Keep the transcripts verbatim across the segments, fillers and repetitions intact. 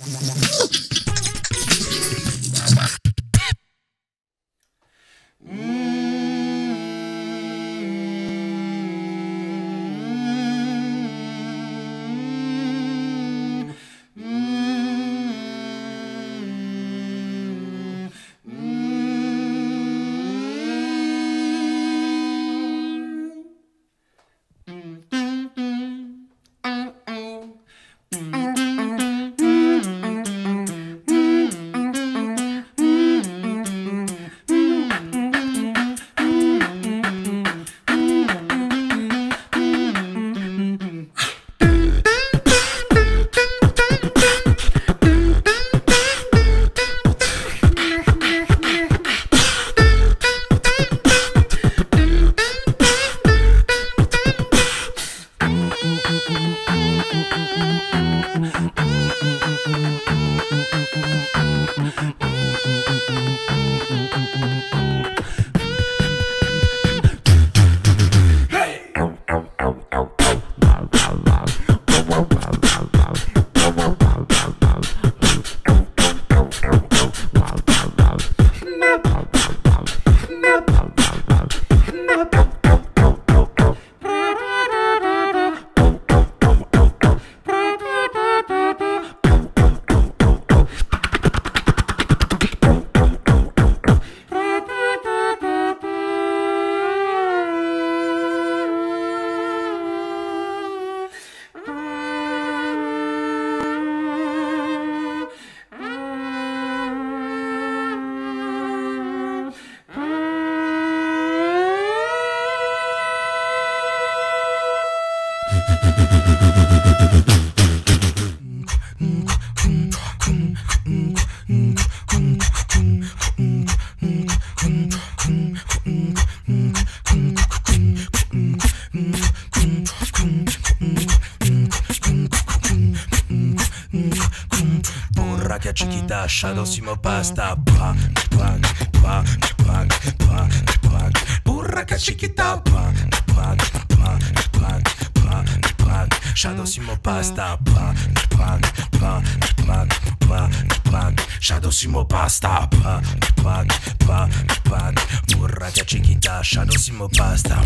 Burraca chiquita, shadow simo pasta. Pa, pa, pa, pa, pa, pa. Burraca chiquita, pa, pa, pa, pa, pa, pa. Shadow simo pasta. Pa, pa, pa, pa, pa, pa. Shadow simo pasta. Pa, pa, pa, pa. Burraca chiquita, shadow simo pasta.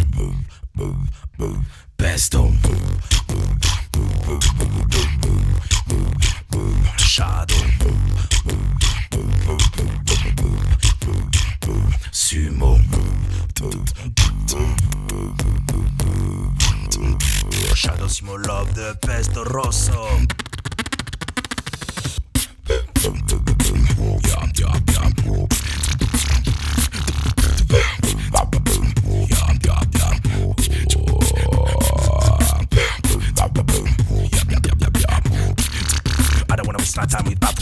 Pesto. Shadow Sumo Shadow Simo love the pesto rosso. I don't wanna waste my time with that.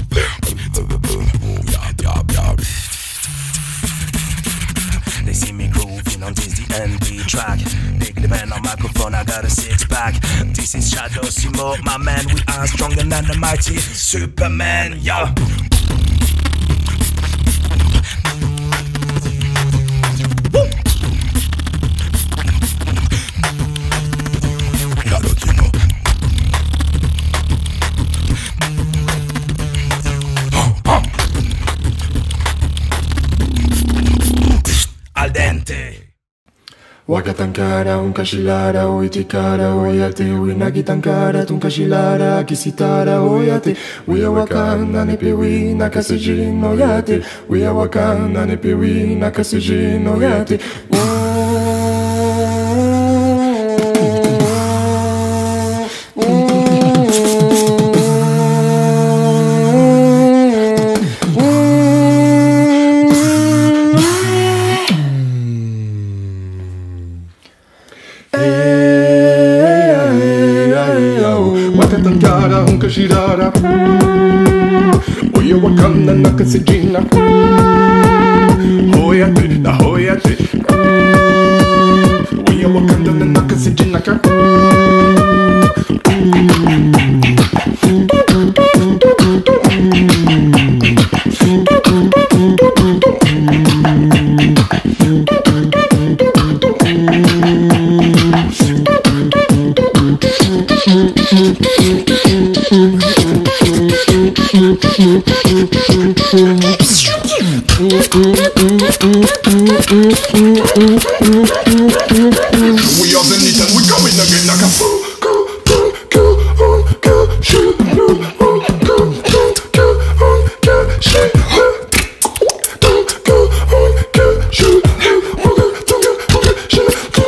They see me grooving on this the N B track. Big the pen on microphone, I got a six pack. This is Shadow Simo, my man. We are stronger than the mighty Superman, yo. Waka tankara, unkashilara, uitikara, oyate, winagi tankara, tunkashilara, kisitara, oyate, we are wakanda nepewi, nakasejin, oyate, we are wakanda nepewi, nakasejin, oyate. Wakatankara, unkashirara, oye wakanda nakasejina, hoyate, na hoyate, oye wakanda nakasejina ka. Thank you. are the Nit and we coming again like a fool. Go, go, go, on, go, shoot, go, on, go, go, go, on, go, shoot, go, go, on, go, shoot, go, on, go, go, go, shoot, go,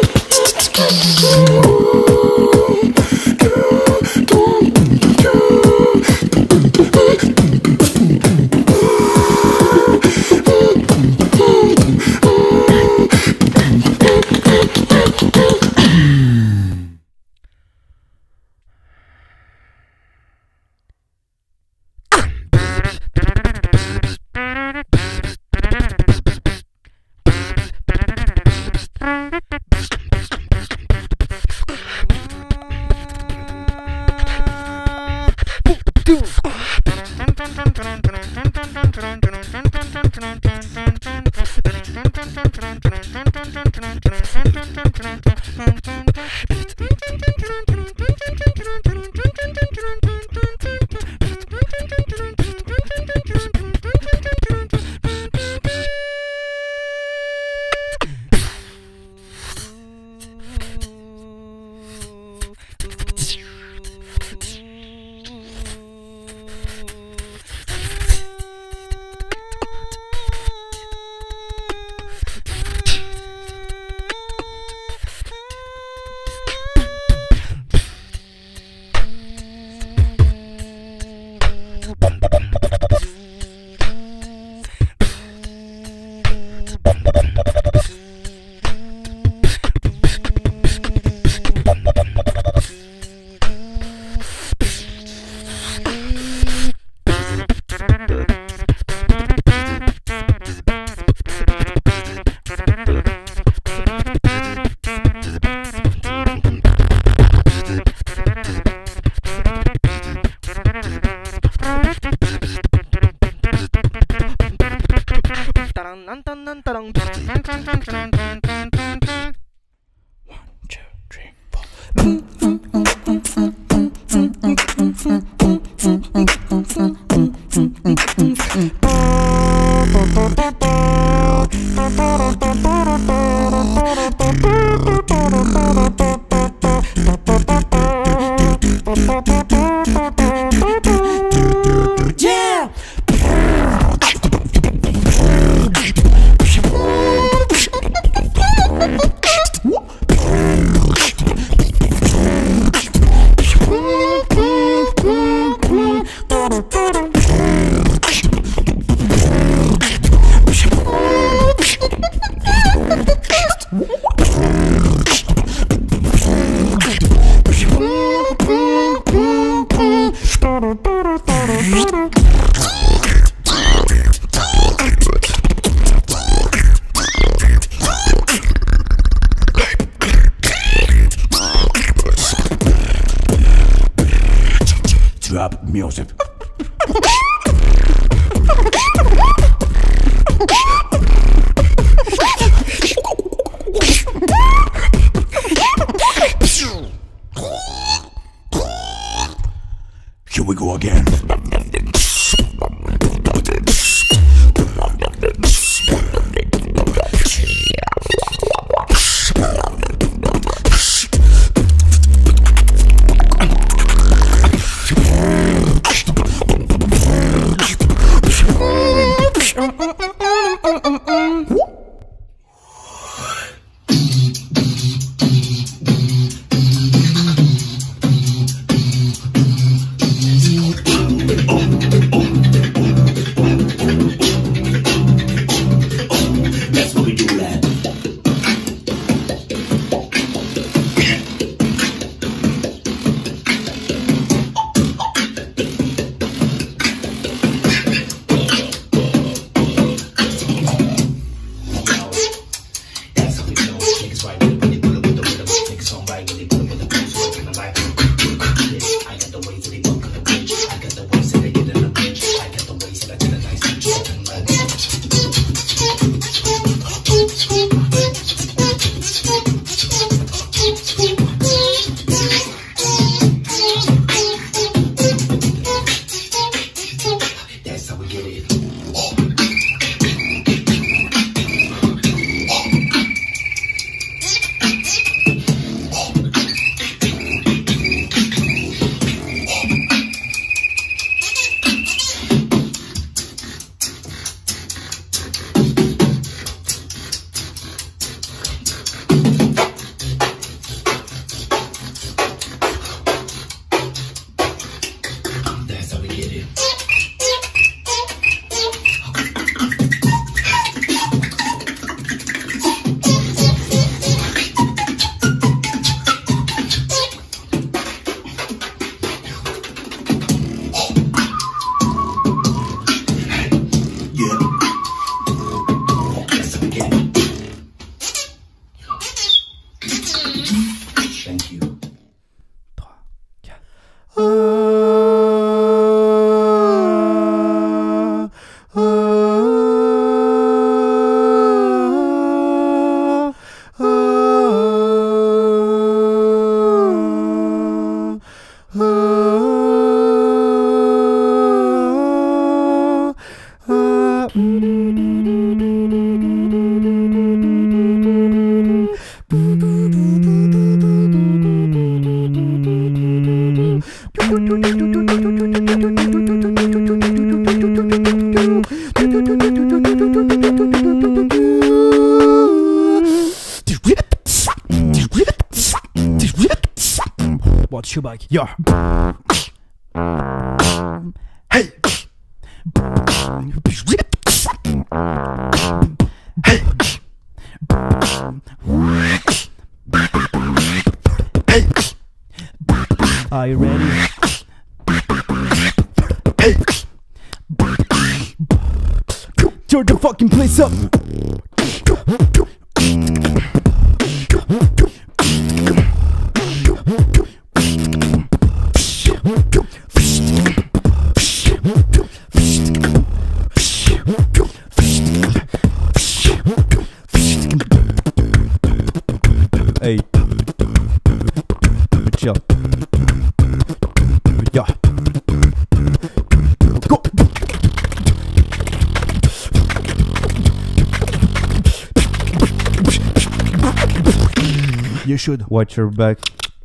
Drop music. Here we go again. I got the way to the bunk on the bridge. I got the way to the get in the bridge. I got the way Watch your back. Yeah. Hey. Hey. Hey. Are you ready? Hey. Turn the fucking place up. Hey, chill. Yeah. Go. You should watch your back.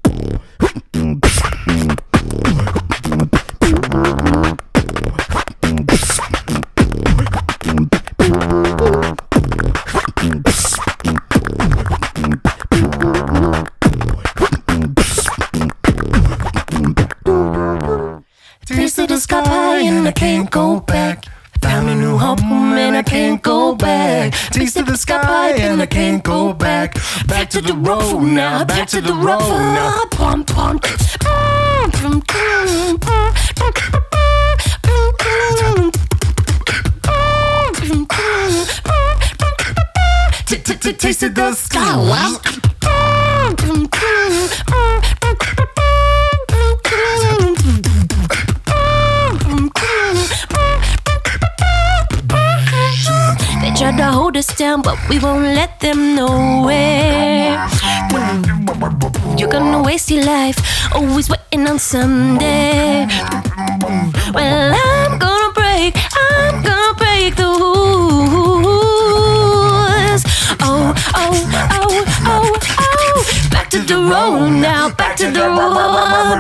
Tasted the sky high and I can't go back. Found a new home and I can't go back. Tasted the sky high and I can't go back. Back to the road now, back to the road now. Pom pom. Tasted the sky. Wow. They tried to hold us down, but we won't let them know it. You're gonna waste your life, always waiting on someday. Well, I'm gonna break, I'm gonna break the rules. Oh, oh, oh, oh, oh. Back to the road now, back to the road.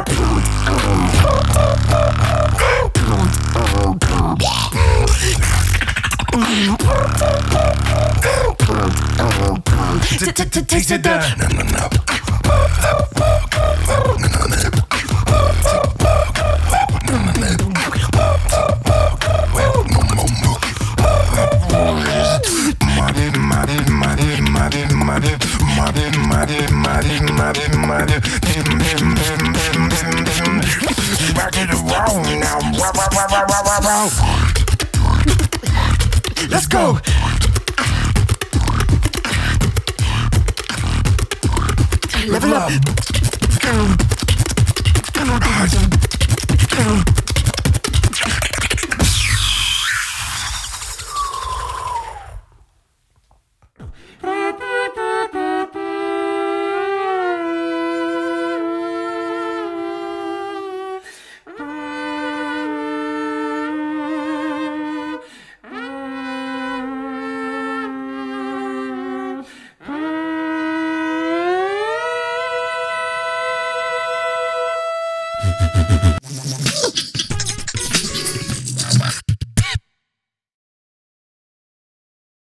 Tasted the no no no. Back to the road now. Let's go. Level up.